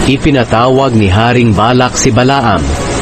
Ipinatawag ni Haring Balak si Balaam.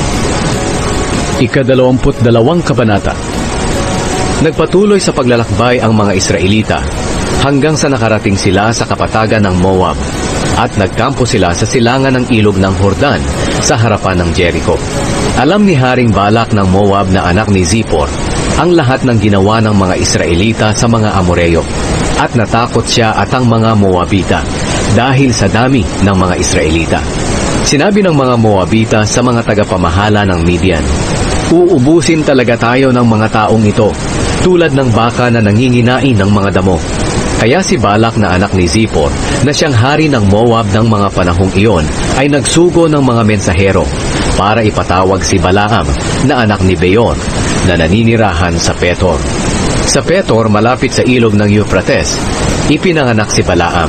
Ika-22 kabanata. Nagpatuloy sa paglalakbay ang mga Israelita hanggang sa nakarating sila sa kapatagan ng Moab at nagkampo sila sa silangan ng ilog ng Jordan sa harapan ng Jericho. Alam ni Haring Balak ng Moab na anak ni Zippor ang lahat ng ginawa ng mga Israelita sa mga Amoreo at natakot siya at ang mga Moabita dahil sa dami ng mga Israelita. Sinabi ng mga Moabita sa mga tagapamahala ng Midian, "Uubusin talaga tayo ng mga taong ito, tulad ng baka na nanginginain ng mga damo." Kaya si Balak na anak ni Zippor, na siyang hari ng Moab ng mga panahong iyon, ay nagsugo ng mga mensahero para ipatawag si Balaam na anak ni Beor, na naninirahan sa Petor. Sa Petor, malapit sa ilog ng Euphrates, ipinanganak si Balaam.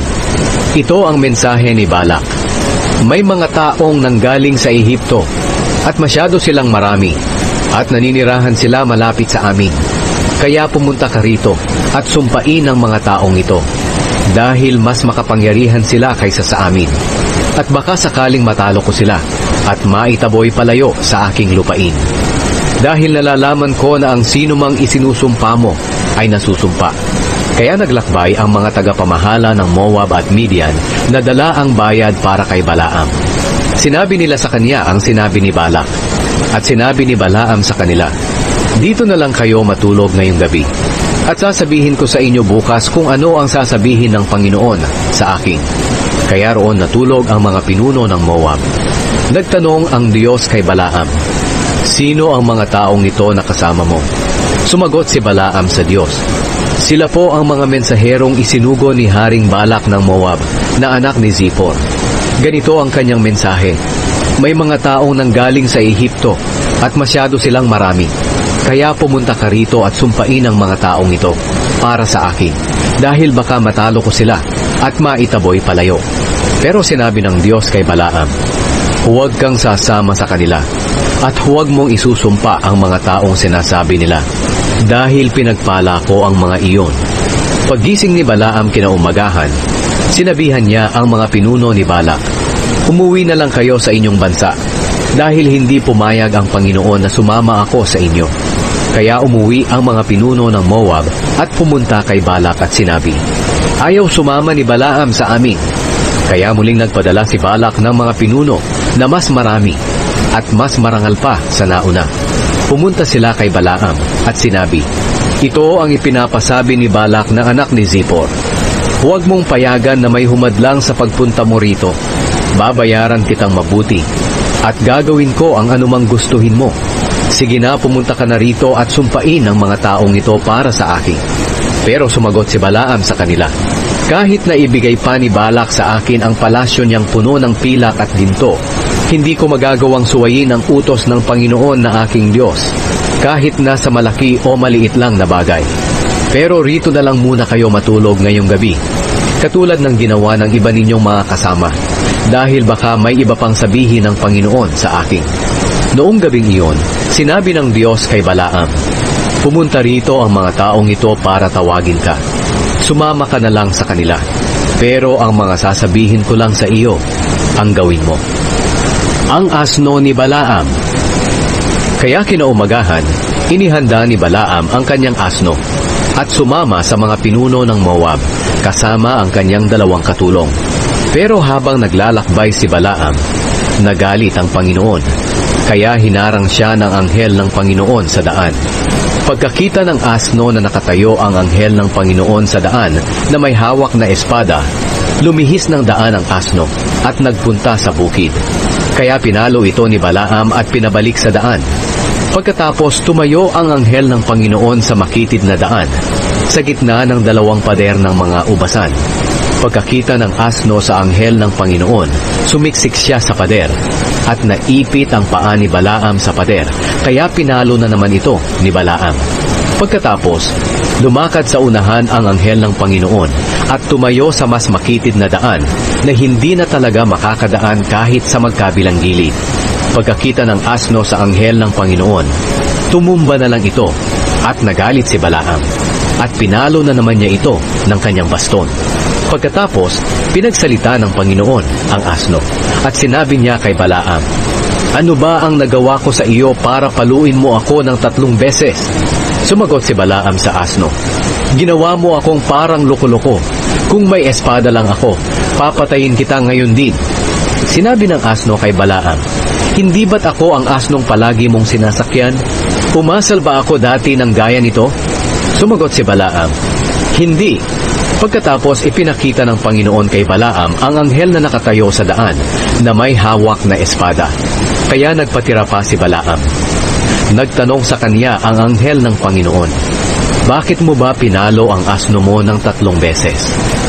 Ito ang mensahe ni Balak: "May mga taong nanggaling sa Ehipto at masyado silang marami at naninirahan sila malapit sa amin. Kaya pumunta ka rito at sumpain ang mga taong ito dahil mas makapangyarihan sila kaysa sa amin. At baka sakaling matalo ko sila at maitaboy palayo sa aking lupain. Dahil nalalaman ko na ang sino mang isinusumpa mo ay nasusumpa." Kaya naglakbay ang mga tagapamahala ng Moab at Midian na dala ang bayad para kay Balaam. Sinabi nila sa kanya ang sinabi ni Balak, at sinabi ni Balaam sa kanila, "Dito na lang kayo matulog ngayong gabi, at sasabihin ko sa inyo bukas kung ano ang sasabihin ng Panginoon sa akin." Kaya roon natulog ang mga pinuno ng Moab. Nagtanong ang Diyos kay Balaam, "Sino ang mga taong ito na kasama mo?" Sumagot si Balaam sa Diyos, "Sila po ang mga mensaherong isinugo ni Haring Balak ng Moab, na anak ni Zippor. Ganito ang kanyang mensahe: May mga taong nanggaling sa Ehipto at masyado silang marami. Kaya pumunta ka rito at sumpain ang mga taong ito para sa akin, dahil baka matalo ko sila at maitaboy palayo." Pero sinabi ng Diyos kay Balaam, "Huwag kang sasama sa kanila at huwag mong isusumpa ang mga taong sinasabi nila, dahil pinagpala ko ang mga iyon." Paggising ni Balaam kinaumagahan, sinabihan niya ang mga pinuno ni Balak, "Umuwi na lang kayo sa inyong bansa, dahil hindi pumayag ang Panginoon na sumama ako sa inyo." Kaya umuwi ang mga pinuno ng Moab at pumunta kay Balak at sinabi, "Ayaw sumama ni Balaam sa amin." Kaya muling nagpadala si Balak ng mga pinuno na mas marami at mas marangal pa sa nauna. Pumunta sila kay Balaam at sinabi, "Ito ang ipinapasabi ni Balak na anak ni Zippor. Huwag mong payagan na may humadlang sa pagpunta mo rito. Babayaran kitang mabuti at gagawin ko ang anumang gustuhin mo. Sige na, pumunta ka na rito at sumpain ang mga taong ito para sa akin." Pero sumagot si Balaam sa kanila, "Kahit na ibigay pa ni Balak sa akin ang palasyo niyang puno ng pilak at ginto, hindi ko magagawang suwayin ang utos ng Panginoon na aking Diyos, kahit na sa malaki o maliit lang na bagay. Pero rito na lang muna kayo matulog ngayong gabi, katulad ng ginawa ng iba ninyong mga kasama, dahil baka may iba pang sabihin ng Panginoon sa akin." Noong gabing iyon, sinabi ng Diyos kay Balaam, "Pumunta rito ang mga taong ito para tawagin ka. Sumama ka na lang sa kanila, pero ang mga sasabihin ko lang sa iyo, ang gawin mo." Ang asno ni Balaam. Kaya kinaumagahan, inihanda ni Balaam ang kanyang asno at sumama sa mga pinuno ng Moab, kasama ang kanyang 2 katulong. Pero habang naglalakbay si Balaam, nagalit ang Panginoon, kaya hinarang siya ng anghel ng Panginoon sa daan. Pagkakita ng asno na nakatayo ang anghel ng Panginoon sa daan na may hawak na espada, lumihis ng daan ang asno at nagpunta sa bukid. Kaya pinalo ito ni Balaam at pinabalik sa daan. Pagkatapos tumayo ang anghel ng Panginoon sa makitid na daan, sa gitna ng 2 pader ng mga ubasan. Pagkakita ng asno sa anghel ng Panginoon, sumiksik siya sa pader at naipit ang paa ni Balaam sa pader, kaya pinalo na naman ito ni Balaam. Pagkatapos, lumakad sa unahan ang anghel ng Panginoon at tumayo sa mas makitid na daan na hindi na talaga makakadaan kahit sa magkabilang gilid. Pagkakita ng asno sa anghel ng Panginoon, tumumba na lang ito at nagalit si Balaam at pinalo na naman niya ito ng kanyang baston. Pagkatapos, pinagsalita ng Panginoon ang asno at sinabi niya kay Balaam, "Ano ba ang nagawa ko sa iyo para paluin mo ako ng 3 beses?" Sumagot si Balaam sa asno, "Ginawa mo akong parang loko-loko. Kung may espada lang ako, papatayin kita ngayon din." Sinabi ng asno kay Balaam, "Hindi ba't ako ang asnong palagi mong sinasakyan? Pumasal ba ako dati ng gaya nito?" Sumagot si Balaam, "Hindi." Pagkatapos ipinakita ng Panginoon kay Balaam ang anghel na nakatayo sa daan na may hawak na espada. Kaya nagpatira pa si Balaam. Nagtanong sa kanya ang anghel ng Panginoon, "Bakit mo ba pinalo ang asno mo ng 3 beses?"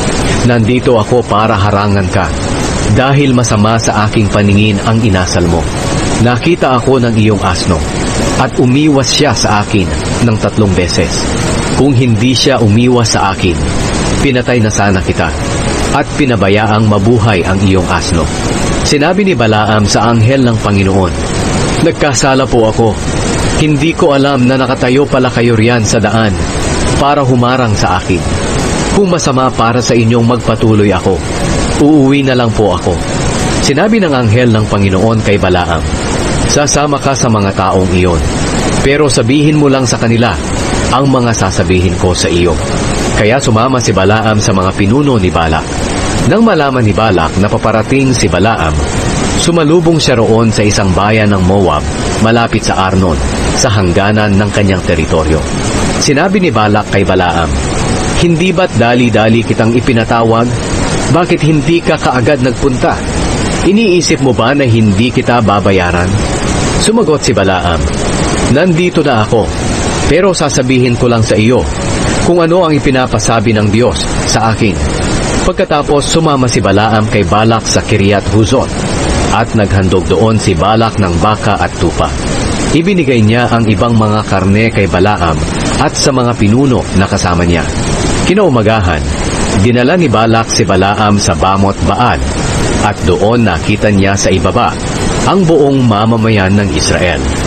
"Nandito ako para harangan ka, dahil masama sa aking paningin ang inasal mo. Nakita ako ng iyong asno, at umiwas siya sa akin ng 3 beses. Kung hindi siya umiwas sa akin, pinatay na sana kita, at pinabayaang mabuhay ang iyong asno." Sinabi ni Balaam sa anghel ng Panginoon, "Nagkasala po ako. Hindi ko alam na nakatayo pala kayo riyan sa daan para humarang sa akin. Kung masama para sa inyong magpatuloy ako, uuwi na lang po ako." Sinabi ng anghel ng Panginoon kay Balaam, "Sasama ka sa mga taong iyon, pero sabihin mo lang sa kanila ang mga sasabihin ko sa iyo." Kaya sumama si Balaam sa mga pinuno ni Balak. Nang malaman ni Balak na paparating si Balaam, sumalubong siya roon sa isang bayan ng Moab, malapit sa Arnon, sa hangganan ng kanyang teritoryo. Sinabi ni Balak kay Balaam, "Hindi ba't dali-dali kitang ipinatawag? Bakit hindi ka kaagad nagpunta? Iniisip mo ba na hindi kita babayaran?" Sumagot si Balaam, "Nandito na ako, pero sasabihin ko lang sa iyo kung ano ang ipinapasabi ng Diyos sa akin." Pagkatapos sumama si Balaam kay Balak sa Kiriath Huzot, at naghandog doon si Balak ng baka at tupa. Ibinigay niya ang ibang mga karne kay Balaam at sa mga pinuno na kasama niya. Kinaumagahan, dinala ni Balak si Balaam sa Bamot Baal, at doon nakita niya sa ibaba ang buong mamamayan ng Israel.